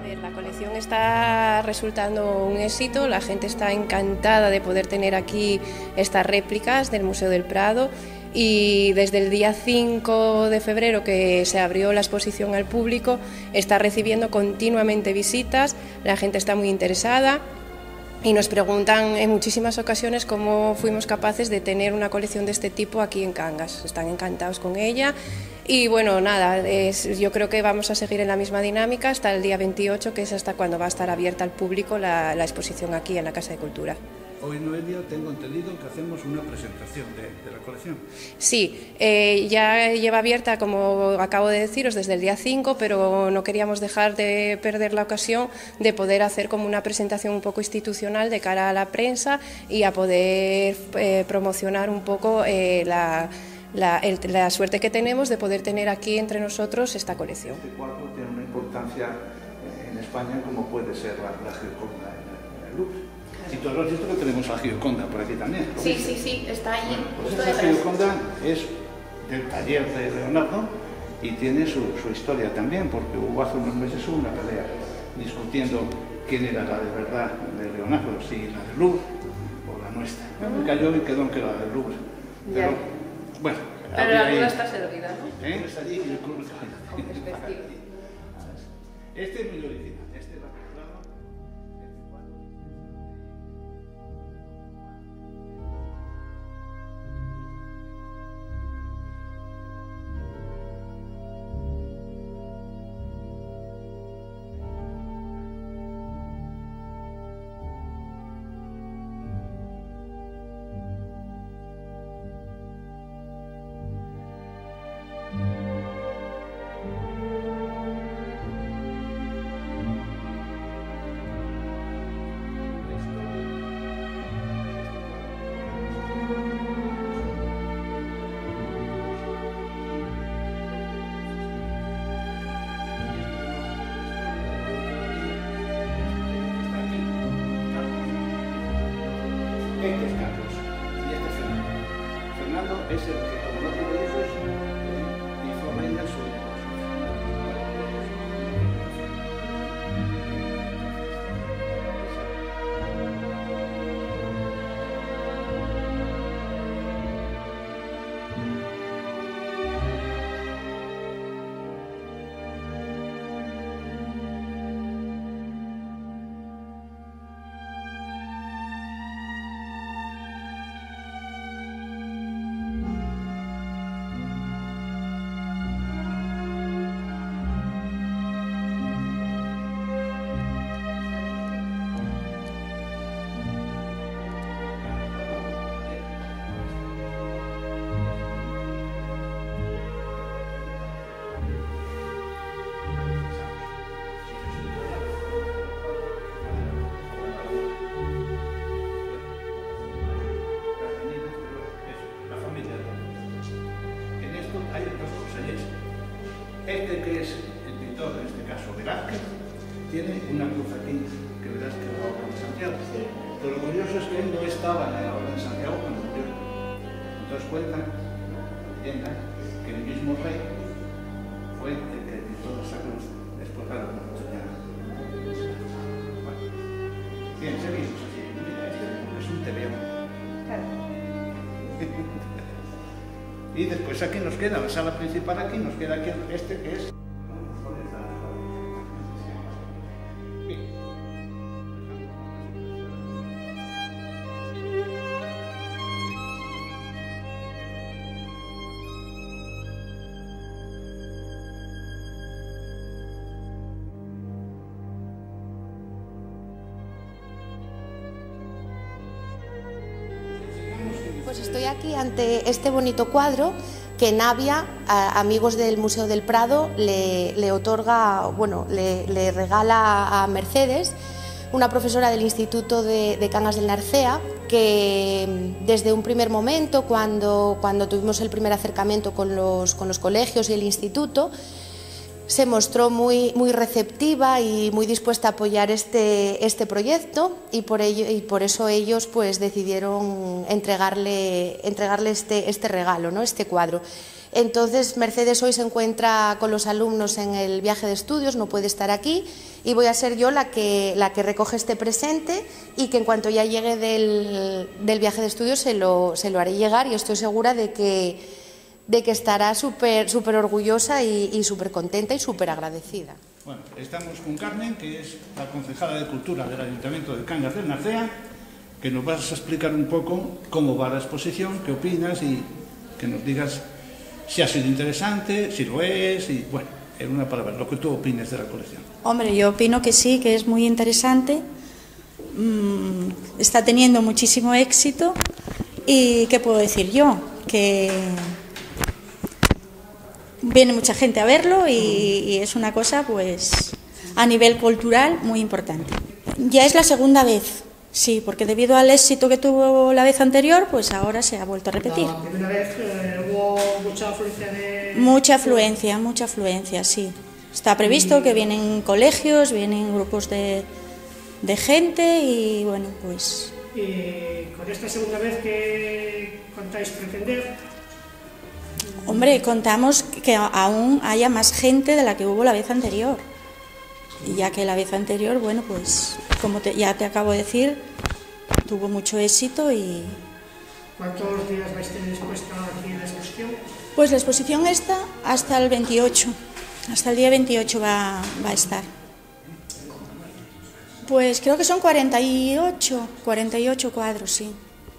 La colección está resultando un éxito, la gente está encantada de poder tener aquí estas réplicas del Museo del Prado y desde el día 5 de febrero que se abrió la exposición al público está recibiendo continuamente visitas, la gente está muy interesada y nos preguntan en muchísimas ocasiones cómo fuimos capaces de tener una colección de este tipo aquí en Cangas. Están encantados con ella y bueno, nada, yo creo que vamos a seguir en la misma dinámica hasta el día 28, que es hasta cuando va a estar abierta al público la exposición aquí en la Casa de Cultura. Hoy, Noelia, tengo entendido que hacemos una presentación de la colección. Sí, ya lleva abierta, como acabo de deciros, desde el día 5, pero no queríamos dejar de perder la ocasión de poder hacer como una presentación un poco institucional de cara a la prensa y a poder promocionar un poco la suerte que tenemos de poder tener aquí entre nosotros esta colección. Este cuadro tiene una importancia en España como puede ser la Gioconda en el Louvre. Y todos los visto que tenemos la Gioconda por aquí también. Sí, está ahí. Bueno, pues esta Gioconda es del taller de Leonardo y tiene su historia también, porque hubo hace unos meses una pelea discutiendo quién era la de verdad de Leonardo, si la del Louvre o la nuestra. Me cayó y quedó que la del Louvre. Pero, bueno, pero la duda está servida, ¿no? Está allí y el club está allí. Este es muy original, este es la comprado. Este es Carlos y este es Fernando. Fernando es el que, como no tuvo hijos, hizo reina su Este, que es el pintor, en este caso Velázquez, tiene una cruz aquí, que verás que es la obra de Santiago. Pero lo curioso es que él no estaba en la obra de Santiago cuando murió. Entonces cuentan, leyenda, que el mismo rey fue el que pintó esa cruz. Después, claro, como ya... Bueno. Bien, seguimos así. Mira, este es un tebeón. Claro. Y después aquí nos queda la sala principal, aquí nos queda aquí este que es... Pues estoy aquí ante este bonito cuadro que Navia, amigos del Museo del Prado, le otorga, bueno, le regala a Mercedes, una profesora del Instituto de Cangas del Narcea, que desde un primer momento, cuando tuvimos el primer acercamiento con los colegios y el instituto, se mostró muy receptiva y muy dispuesta a apoyar este proyecto y por eso ellos pues decidieron entregarle este regalo, ¿no? Este cuadro. Entonces Mercedes hoy se encuentra con los alumnos en el viaje de estudios, no puede estar aquí, y voy a ser yo la que recoge este presente, y que en cuanto ya llegue del viaje de estudios se lo haré llegar, y estoy segura de que estará súper orgullosa y súper contenta y súper agradecida. Bueno, estamos con Carmen, que es la concejala de Cultura del Ayuntamiento de Cangas del Narcea, que nos vas a explicar un poco cómo va la exposición, qué opinas y que nos digas si ha sido interesante, si lo es, y bueno, en una palabra, lo que tú opines de la colección. Hombre, yo opino que sí, que es muy interesante, está teniendo muchísimo éxito y ¿qué puedo decir yo? Que viene mucha gente a verlo y es una cosa, pues, a nivel cultural muy importante. Ya es la segunda vez. Sí, porque debido al éxito que tuvo la vez anterior, pues ahora se ha vuelto a repetir. La primera vez hubo mucha afluencia de... Mucha afluencia, sí. Está previsto que vienen colegios, vienen grupos de gente y bueno, pues... ¿Y con esta segunda vez qué contáis pretender? Hombre, contamos que aún haya más gente de la que hubo la vez anterior. Y ya que la vez anterior, bueno, pues como ya te acabo de decir, tuvo mucho éxito y... ¿Cuántos días vais a tener expuesta aquí en la exposición? Pues la exposición está hasta el 28, hasta el día 28 va a estar. Pues creo que son 48 cuadros, sí.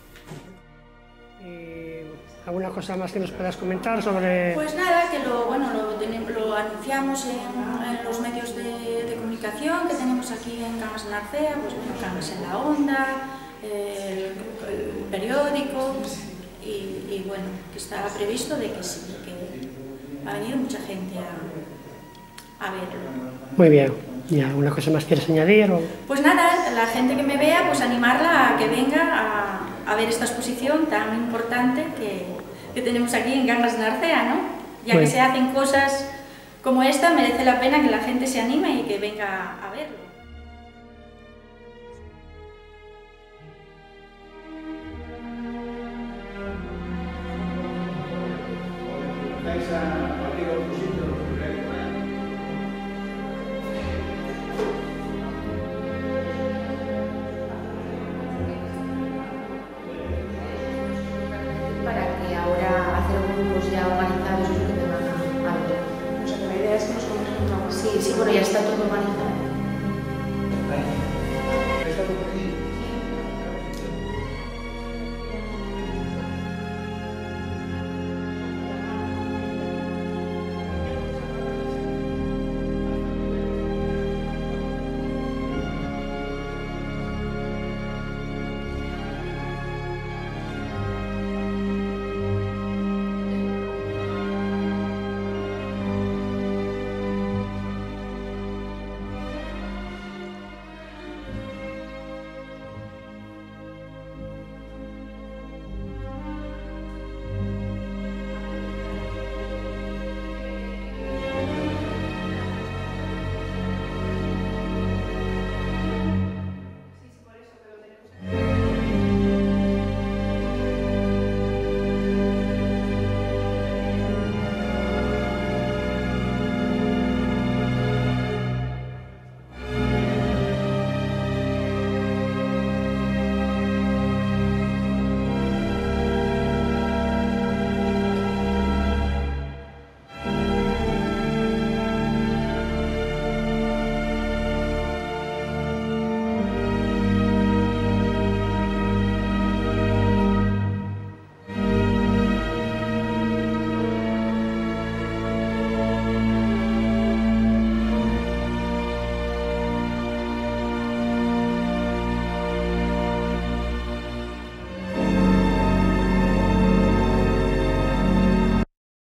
¿Alguna cosa más que nos puedas comentar sobre...? Pues nada, que lo anunciamos en los medios de comunicación que tenemos aquí en Cangas de Narcea, pues bueno, Cangas en la Onda, el periódico, y bueno, que está previsto de que sí, que ha venido mucha gente a verlo. Muy bien. ¿Y alguna cosa más quieres añadir? O... Pues nada, la gente que me vea, pues animarla a que venga a ver esta exposición tan importante que tenemos aquí en Cangas de Narcea, ¿no? Ya que se hacen cosas como esta, merece la pena que la gente se anime y que venga a verlo. Para que ahora hacer grupos ya organizados es lo que te van a ver. O sea, que la idea es que nos conozcan. Sí, bueno, ya está todo organizado.